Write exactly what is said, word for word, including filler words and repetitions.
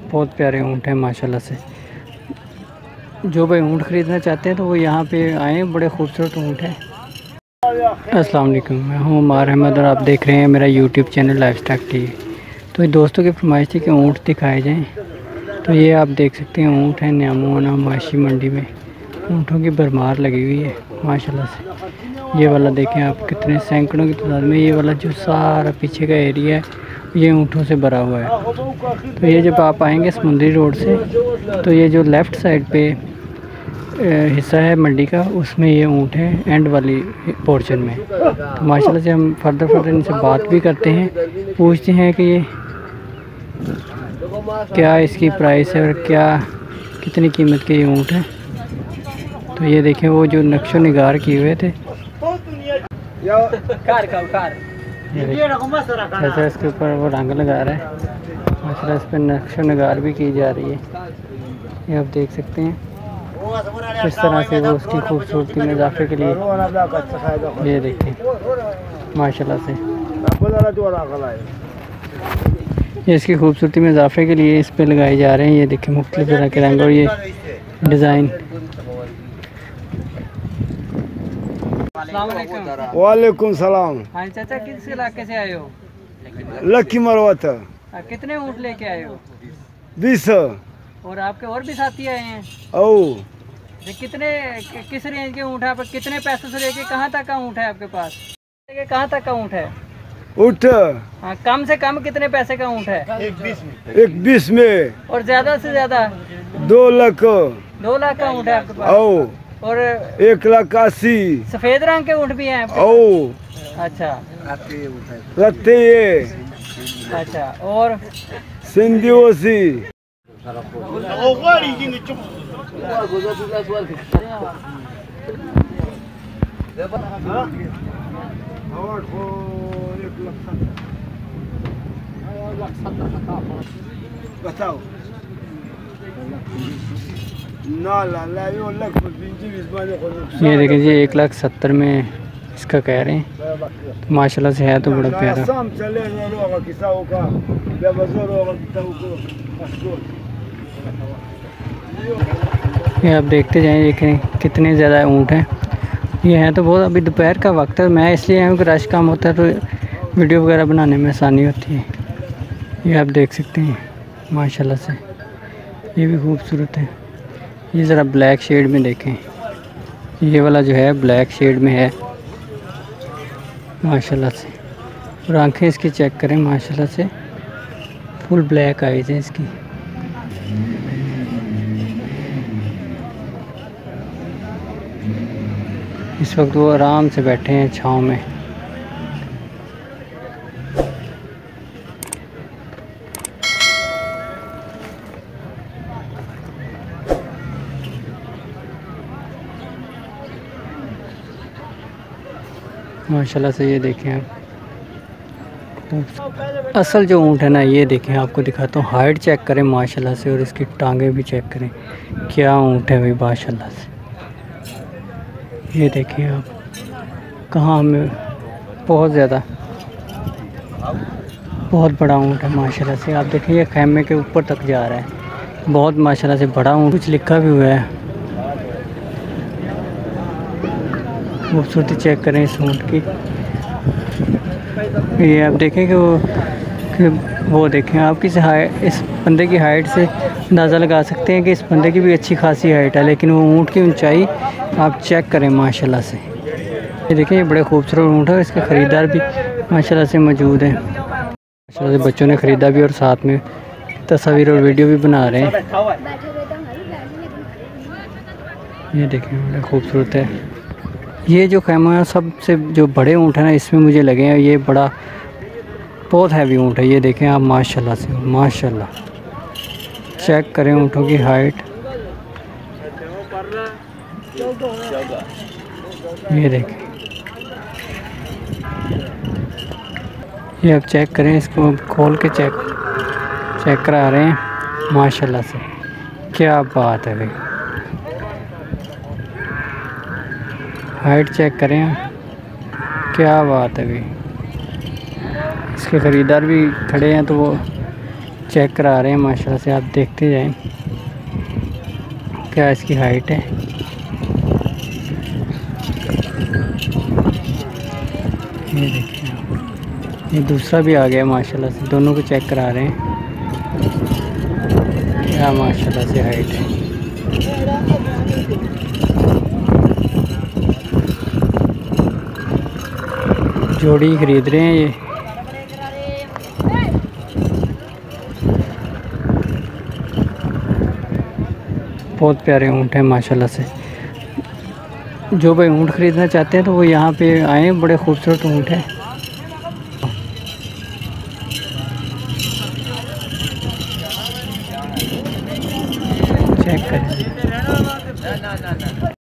बहुत प्यारे ऊँट हैं माशाल्लाह से। जो भाई ऊँट ख़रीदना चाहते हैं तो वो यहाँ पे आएँ, बड़े खूबसूरत ऊँट हैं। अस्सलाम वालेकुम, मैं हूँ उमर अहमद और आप देख रहे हैं मेरा यूट्यूब चैनल लाइफस्टाइल टीवी। तो ये दोस्तों की फरमाइश थी कि ऊँट दिखाए जाएँ, तो ये आप देख सकते हैं ऊँट हैं न्यामोना माशी मंडी में। ऊँटों की भरमार लगी हुई है माशाल्लाह से। ये वाला देखें आप, कितने सैकड़ों की तादाद में ये वाला जो सारा पीछे का एरिया है ये ऊँटों से भरा हुआ है। तो ये जब आप आएंगे समुंदरी रोड से तो ये जो लेफ़्ट साइड पे हिस्सा है मंडी का, उसमें ये ऊँट है एंड वाली पोर्शन में। तो माशाल्लाह से हम फर्दर फर्दर इनसे बात भी करते हैं, पूछते हैं कि ये क्या इसकी प्राइस है और क्या कितनी कीमत के ये ऊँट है। तो ये देखें वो जो नक्शो निगार किए हुए थे, जैसे इसके ऊपर वो रंग लगा रहा है माशाल्लाह, इस पर नक्शो निगार भी की जा रही है। ये आप देख सकते हैं किस तरह से वो उसकी खूबसूरती में इजाफे के लिए, ये देखें माशाल्लाह से ये इसकी खूबसूरती में इजाफे के लिए इस पे लगाए जा रहे हैं। ये देखें मुख्तलिफ तरह के रंग और ये डिज़ाइन। वालेकुम सलाम। हाँ चाचा, किस इलाके से आए हो? लक्की मरवत। कितने ऊँट लेके आए हो? बीस। और आपके और भी साथी आए हैं? ओ कितने किस रेंज के ऊँट है? आप कितने पैसों से लेके कहाँ तक का ऊँट है आपके पास? लेके कहाँ तक का ऊँट है? ऊँट हाँ, कम से कम कितने पैसे का ऊँट है? एक बीस में। एक बीस में। और ज्यादा से ज्यादा दो लाख। दो लाख का ऊँट है आपके पास? ओ और एक लाख अस्सी। सफेद रंग के ऊँट भी हैं? ओ अच्छा, रत्ते ये। अच्छा, और सिंधी ओसी। बताओ ये देखिए जी, एक लाख सत्तर में इसका कह रहे हैं। तो माशाल्लाह से है तो बड़ा प्यारा। ये आप देखते जाएं, देखें कितने ज़्यादा ऊँट हैं। ये हैं तो बहुत, अभी दोपहर का वक्त है, मैं इसलिए आया हूँ कि रश कम होता है तो वीडियो वगैरह बनाने में आसानी होती है। ये आप देख सकते हैं माशाल्लाह से, ये भी खूबसूरत है। ये ज़रा ब्लैक शेड में देखें, ये वाला जो है ब्लैक शेड में है माशाल्लाह से। और आँखें इसकी चेक करें माशाल्लाह से, फुल ब्लैक आईज है इसकी। इस वक्त वो आराम से बैठे हैं छाँव में। माशाल्लाह से ये देखें आप, तो असल जो ऊँट है ना, ये देखें आपको दिखाता हूँ। हाइट चेक करें माशाल्लाह से, और इसकी टांगें भी चेक करें, क्या ऊँट है भाई माशाल्लाह से। ये देखें आप, कहाँ हमें बहुत ज़्यादा बहुत बड़ा ऊँट है माशाल्लाह से। आप देखें ये खैमे के ऊपर तक जा रहा है, बहुत माशाल्लाह से बड़ा ऊँट। कुछ लिखा भी हुआ है, खूबसूरती चेक करें इस ऊँट की। ये आप देखें कि वो कि वो देखें आप, किस हाइट, इस बंदे की हाइट से अंदाज़ा लगा सकते हैं कि इस बंदे की भी अच्छी खासी हाइट है, लेकिन वो ऊँट की ऊंचाई आप चेक करें माशाल्लाह से। ये देखें ये बड़े खूबसूरत ऊँट है, इसके ख़रीदार भी माशाल्लाह से मौजूद हैं। माशाल्लाह से बच्चों ने ख़रीदा भी और साथ में तस्वीर और वीडियो भी बना रहे हैं। ये देखें बड़ा खूबसूरत है। ये जो खैमा है सबसे जो बड़े ऊँट है ना, इसमें मुझे लगे हैं ये बड़ा बहुत हैवी ऊँट है। ये देखें आप माशाल्लाह से, माशाल्लाह चेक करें ऊँटों की हाइट। ये देखें, ये आप चेक करें, इसको खोल के चेक चेक करा रहे हैं माशाल्लाह से। क्या बात है भाई, हाइट चेक करें, क्या बात है भाई। इसके ख़रीदार भी खड़े हैं तो वो चेक करा रहे हैं माशाल्लाह से। आप देखते जाएं क्या इसकी हाइट है। ये देखिए आप, ये दूसरा भी आ गया माशाल्लाह से। दोनों को चेक करा रहे हैं क्या माशाल्लाह से हाइट है। जोड़ी खरीद रहे हैं ये। बहुत प्यारे ऊँट हैं माशाल्लाह से। जो भाई ऊँट ख़रीदना चाहते हैं तो वो यहाँ पे आएँ, बड़े खूबसूरत ऊँट हैं।